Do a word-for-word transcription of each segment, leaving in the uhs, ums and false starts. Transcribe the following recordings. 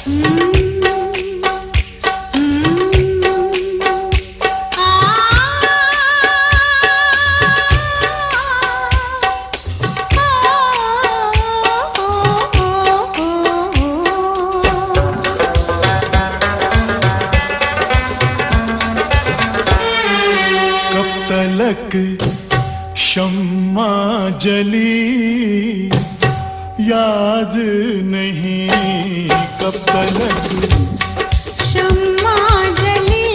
शम्मा जली याद नहीं कब तलक शम्मा जली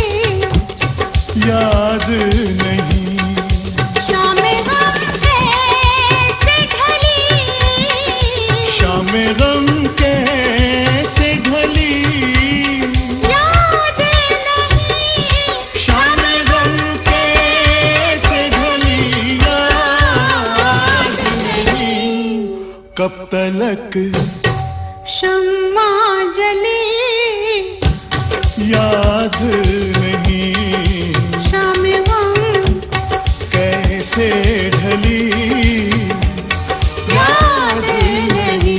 याद नहीं शाम गम कैसे ढली शाम गम कैसे ढली याद नहीं शाम गम कैसे ढली याद नहीं कब तलक शम्मा जली याद नहीं शाम गम कैसे ढली याद नहीं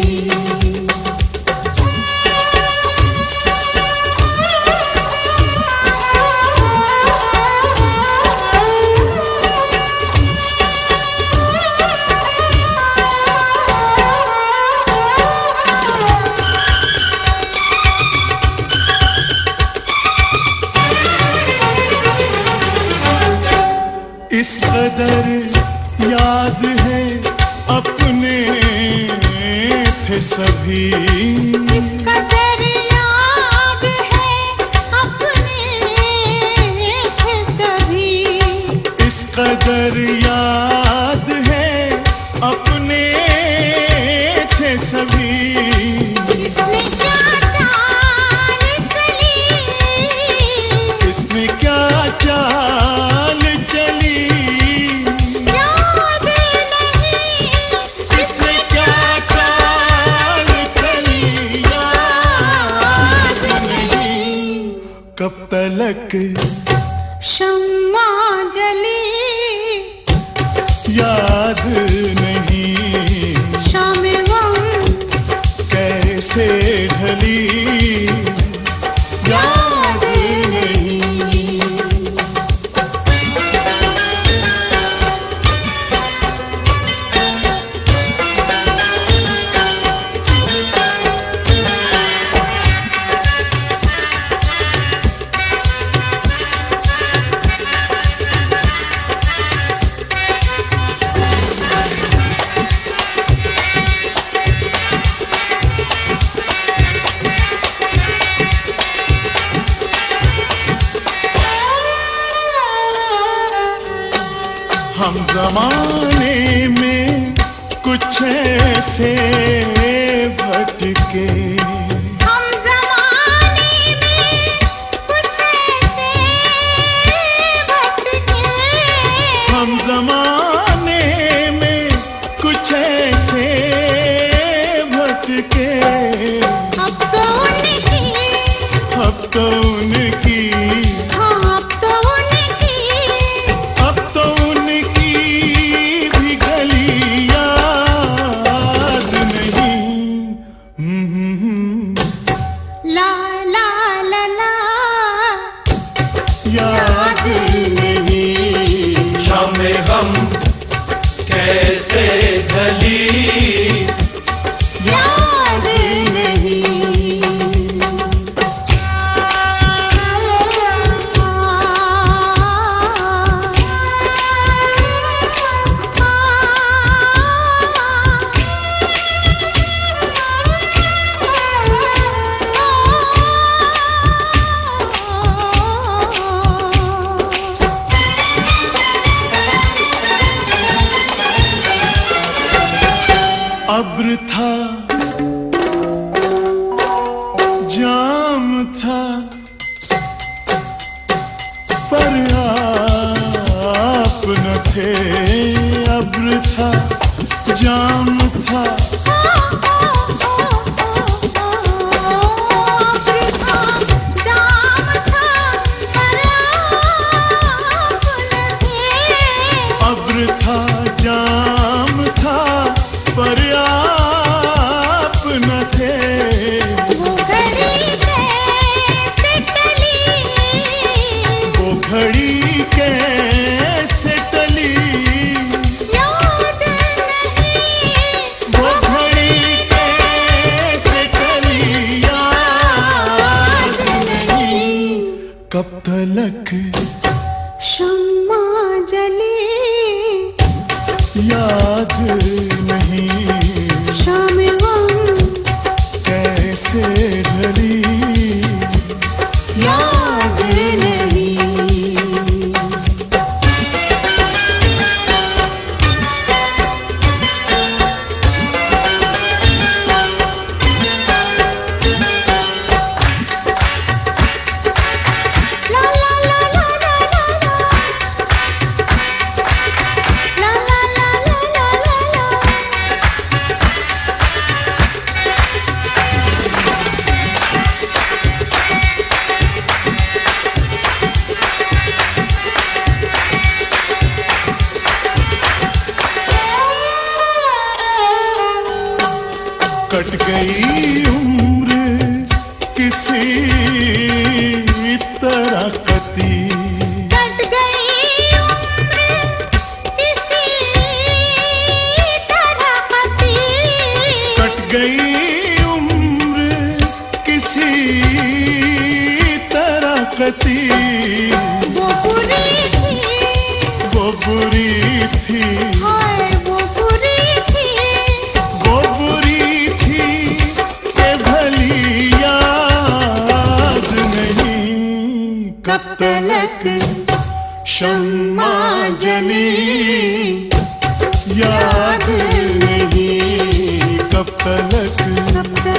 इस कदर याद है अपने थे सभी इस कदर याद है अपने थे सभी इस कदर याद है अपने थे सभी इसने क्या चाल चली इसने क्या चाल चली याद नहीं इसने क्या चाल चली याद नहीं कब तलक शम्मा जली याद नहीं शाम गम कैसे ढली याद नहीं हम जमाने में कुछ ऐसे भटके हम ज़माने में कुछ ऐसे भटके हम जमाने में कुछ ऐसे भटके अब तो उनकी अब तो उनकी हाँ अब तो उनकी अब तो उनकी भी गली याद नहीं हम्म, ला ला ला ला याद नहीं शाम गम कैसे ढली याद नहीं अब्र था जाम था पर आप न थे अब्र था जाम था अब्र था जाम था पर आप न थे वो तलक शम्मा जले याद नहीं, शाम गम कैसे ढली याद नहीं। कट गई उम्र किसी तरह कती, कट गई उम्र किसी तरह कती, कट गई उम्र किसी तरह कती। वो बुरी थी, वो बुरी थी, हाय वो बुरी थी, वो बुरी थी के भली याद नहीं। कब तलक शम्मा जली याद नहीं, कब तलक कब